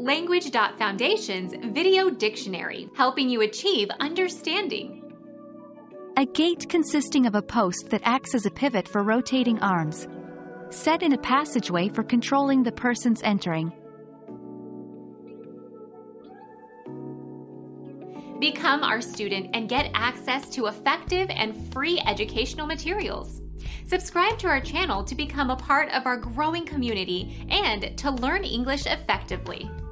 Language.Foundation's Video Dictionary, helping you achieve understanding. A gate consisting of a post that acts as a pivot for rotating arms. Set in a passageway for controlling the persons entering. Become our student and get access to effective and free educational materials. Subscribe to our channel to become a part of our growing community and to learn English effectively.